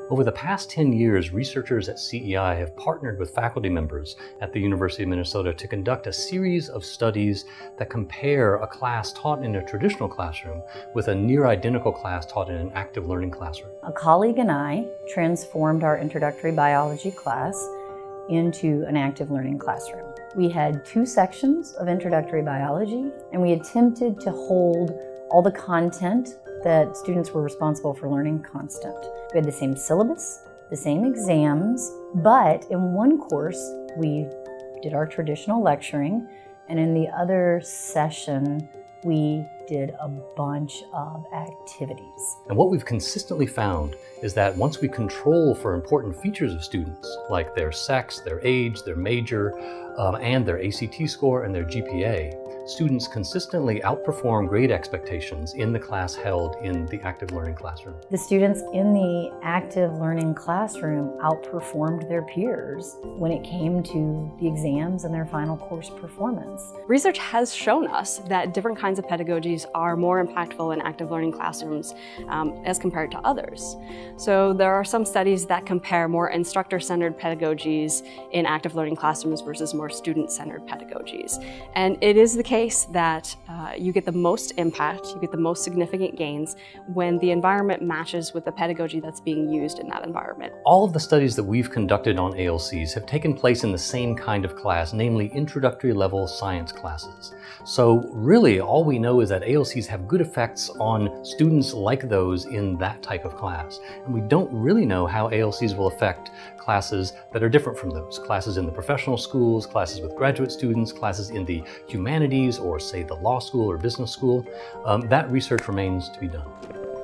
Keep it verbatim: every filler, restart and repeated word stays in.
Over the past ten years, researchers at C E I have partnered with faculty members at the University of Minnesota to conduct a series of studies that compare a class taught in a traditional classroom with a near identical class taught in an active learning classroom. A colleague and I transformed our introductory biology class into an active learning classroom. We had two sections of introductory biology, and we attempted to hold all the content that students were responsible for learning constant. We had the same syllabus, the same exams, but in one course we did our traditional lecturing, and in the other session we did a bunch of activities. And what we've consistently found is that once we control for important features of students, like their sex, their age, their major, um, and their A C T score and their G P A, students consistently outperform grade expectations in the class held in the active learning classroom. The students in the active learning classroom outperformed their peers when it came to the exams and their final course performance. Research has shown us that different kinds of pedagogies are more impactful in active learning classrooms um, as compared to others. So there are some studies that compare more instructor-centered pedagogies in active learning classrooms versus more student-centered pedagogies. And it is the case that uh, you get the most impact, you get the most significant gains when the environment matches with the pedagogy that's being used in that environment. All of the studies that we've conducted on A L Cs have taken place in the same kind of class, namely introductory level science classes. So really all we know is that A L Cs have good effects on students like those in that type of class. And we don't really know how A L Cs will affect classes that are different from those. Classes in the professional schools, classes with graduate students, classes in the humanities, or say the law school or business school. Um, that research remains to be done.